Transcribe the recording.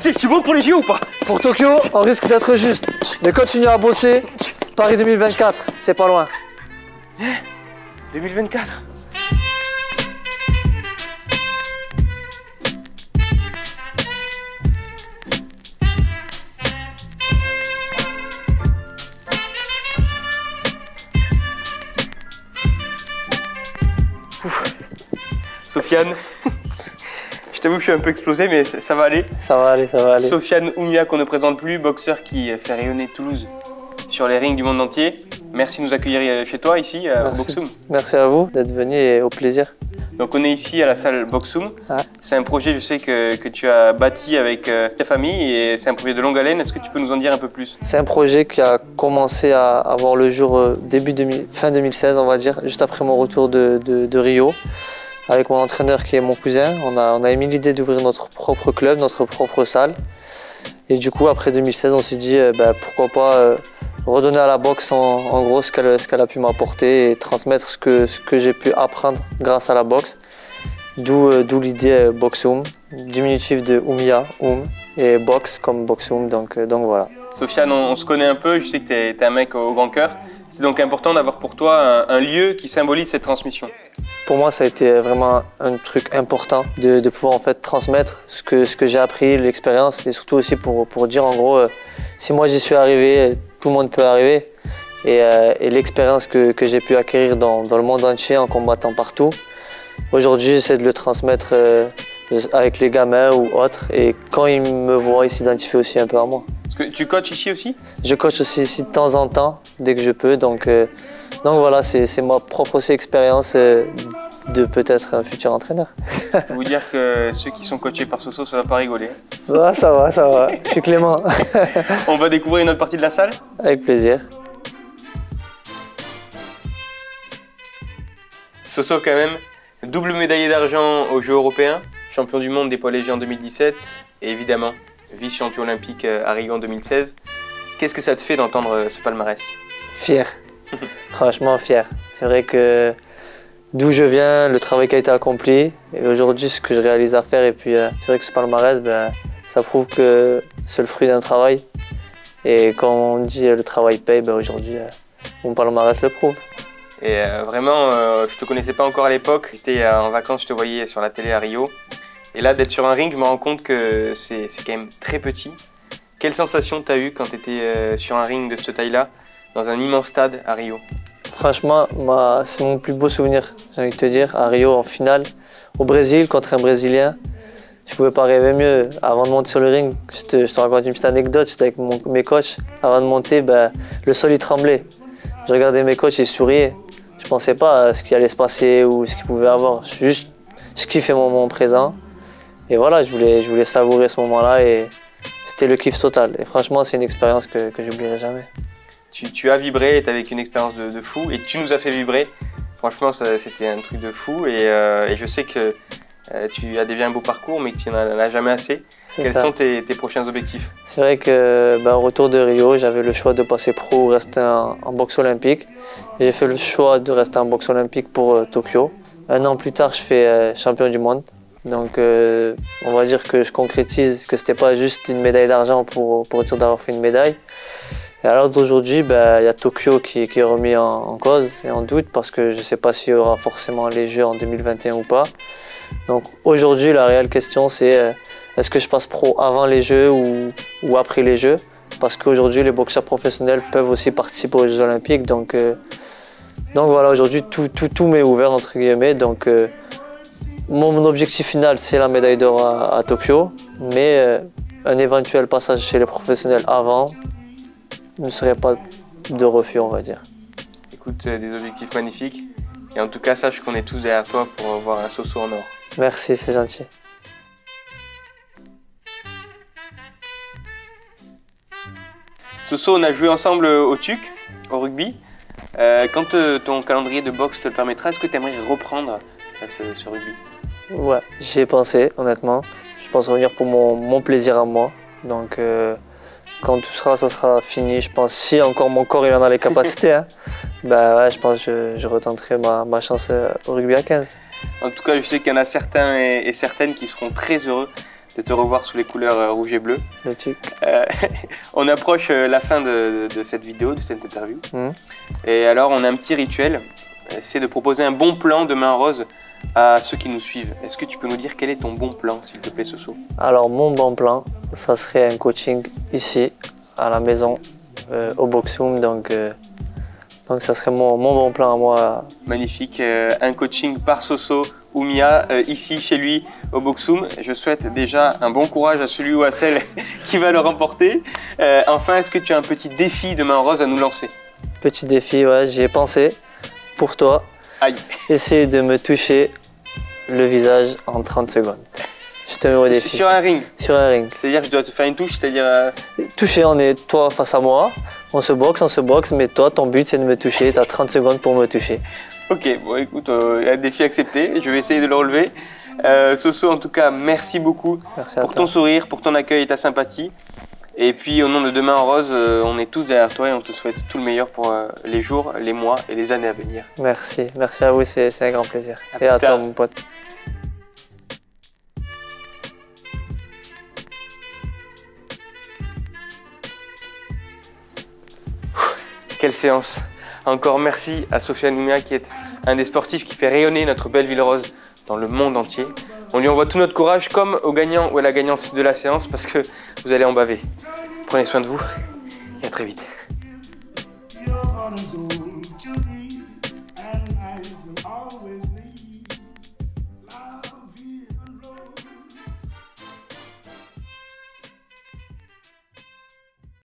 Tu montes pour les JO ou pas? Pour Tokyo, on risque d'être juste. Mais continue à bosser. Paris 2024, c'est pas loin. 2024. Sofiane, je t'avoue que je suis un peu explosé, mais ça va aller. Ça va aller, ça va aller. Sofiane Oumia, qu'on ne présente plus, boxeur qui fait rayonner Toulouse sur les rings du monde entier. Merci de nous accueillir chez toi, ici, à Boxoom. Merci à vous d'être venu et au plaisir. Donc on est ici à la salle Boxoom. Ouais. C'est un projet, je sais, que tu as bâti avec ta famille et c'est un projet de longue haleine. Est-ce que tu peux nous en dire un peu plus? C'est un projet qui a commencé à avoir le jour fin 2016, on va dire, juste après mon retour de Rio. Avec mon entraîneur qui est mon cousin, on a émis l'idée d'ouvrir notre propre club, notre propre salle. Et du coup, après 2016, on s'est dit pourquoi pas redonner à la boxe en gros ce qu'elle a pu m'apporter et transmettre ce que j'ai pu apprendre grâce à la boxe. D'où l'idée Boxoom, diminutif de Oumia, et box comme Boxoom, donc voilà. Sofiane, on se connaît un peu, je sais que tu es un mec au grand cœur. C'est donc important d'avoir pour toi un lieu qui symbolise cette transmission. Pour moi, ça a été vraiment un truc important de pouvoir en fait transmettre ce que j'ai appris, l'expérience, et surtout aussi pour dire en gros, si moi j'y suis arrivé, tout le monde peut arriver. Et l'expérience que j'ai pu acquérir dans le monde entier en combattant partout, aujourd'hui j'essaie de le transmettre avec les gamins ou autres, et quand ils me voient, ils s'identifient aussi un peu à moi. Est-ce que tu coaches ici aussi? Je coach aussi ici de temps en temps, dès que je peux, donc voilà, c'est ma propre aussi expérience de peut-être un futur entraîneur. Je peux vous dire que ceux qui sont coachés par Soso, ça va pas rigoler. Ah, ça va, je suis Clément. On va découvrir une autre partie de la salle? Avec plaisir. Soso quand même, double médaillé d'argent aux Jeux européens, champion du monde des poids légers en 2017 et évidemment vice-champion olympique à Rio en 2016. Qu'est-ce que ça te fait d'entendre ce palmarès? Fier, franchement fier. C'est vrai que d'où je viens, le travail qui a été accompli et aujourd'hui ce que je réalise à faire, et puis c'est vrai que ce palmarès, ça prouve que c'est le fruit d'un travail. Et quand on dit le travail paye, aujourd'hui mon palmarès le prouve. Et vraiment, je te connaissais pas encore à l'époque, j'étais en vacances, je te voyais sur la télé à Rio. Et là, d'être sur un ring, je me rends compte que c'est quand même très petit. Quelle sensation tu as eue quand tu étais sur un ring de cette taille-là, dans un immense stade à Rio? Franchement, c'est mon plus beau souvenir, j'ai envie de te dire, à Rio en finale, au Brésil, contre un Brésilien. Je pouvais pas rêver mieux. Avant de monter sur le ring, je te raconte une petite anecdote, j'étais avec mes coachs. Avant de monter, le sol il tremblait. Je regardais mes coachs, ils souriaient. Je pensais pas à ce qui allait se passer ou ce qu'il pouvait avoir. Je kiffais mon moment présent. Et voilà, je voulais savourer ce moment-là et c'était le kiff total. Et franchement, c'est une expérience que j'oublierai jamais. Tu as vibré, tu as vécu une expérience de fou et tu nous as fait vibrer. Franchement, c'était un truc de fou et je sais que tu as déjà un beau parcours mais que tu n'en as jamais assez. Quels sont tes prochains objectifs? C'est vrai que au retour de Rio, j'avais le choix de passer pro ou rester en boxe olympique. J'ai fait le choix de rester en boxe olympique pour Tokyo. Un an plus tard, je fais champion du monde. Donc on va dire que je concrétise que c'était pas juste une médaille d'argent pour dire d'avoir fait une médaille. Et alors d'aujourd'hui, il y a Tokyo qui est remis en cause et en doute parce que je ne sais pas s'il y aura forcément les Jeux en 2021 ou pas. Donc aujourd'hui, la réelle question c'est est-ce que je passe pro avant les Jeux ou après les Jeux? Parce qu'aujourd'hui, les boxeurs professionnels peuvent aussi participer aux Jeux Olympiques. Donc voilà, aujourd'hui, tout m'est ouvert entre guillemets. Donc, mon objectif final, c'est la médaille d'or à Tokyo, mais un éventuel passage chez les professionnels avant ne serait pas de refus, on va dire. Écoute, des objectifs magnifiques. Et en tout cas, sache qu'on est tous derrière toi pour voir un Soso en or. Merci, c'est gentil. Soso, on a joué ensemble au TUC, au rugby. Quand ton calendrier de boxe te le permettra, est-ce que tu aimerais reprendre ce rugby? Ouais, j'y ai pensé, honnêtement. Je pense revenir pour mon plaisir à moi. Donc, quand tout ça sera fini, je pense, si encore mon corps il en a les capacités, hein, ouais, je pense que je retenterai ma chance au rugby à 15. En tout cas, je sais qu'il y en a certains et certaines qui seront très heureux de te revoir sous les couleurs rouge et bleu. Le truc. On approche la fin de cette vidéo, de cette interview. Et alors, on a un petit rituel, c'est de proposer un bon plan de Main Rose à ceux qui nous suivent. Est-ce que tu peux nous dire quel est ton bon plan, s'il te plaît, Soso? Alors, mon bon plan, ça serait un coaching ici, à la maison, au Boxroom. Donc ça serait mon bon plan à moi. Magnifique, un coaching par Soso Oumia ici chez lui au Boxroom. Je souhaite déjà un bon courage à celui ou à celle qui va le remporter. Enfin, est-ce que tu as un petit défi de Main Rose à nous lancer? Petit défi, ouais, j'y ai pensé pour toi. Aïe. Essaye de me toucher le visage en 30 secondes. Je te mets au défi. Sur un ring? Sur un ring. C'est-à-dire que je dois te faire une touche, c'est-à-dire... Toucher, on est toi face à moi, on se boxe, mais toi, ton but c'est de me toucher, tu as 30 secondes pour me toucher. Ok, bon écoute, un défi accepté, je vais essayer de le relever. Soso, en tout cas, merci beaucoup pour ton sourire, pour ton accueil et ta sympathie. Et puis au nom de Demain en Rose, on est tous derrière toi et on te souhaite tout le meilleur pour les jours, les mois et les années à venir. Merci à vous, c'est un grand plaisir. Et à toi mon pote. Quelle séance! Encore merci à Sofiane Oumia qui est un des sportifs qui fait rayonner notre belle ville rose dans le monde entier. On lui envoie tout notre courage comme au gagnant ou à la gagnante de la séance parce que vous allez en baver. Prenez soin de vous et à très vite. You're on a zone to be, and I will always leave.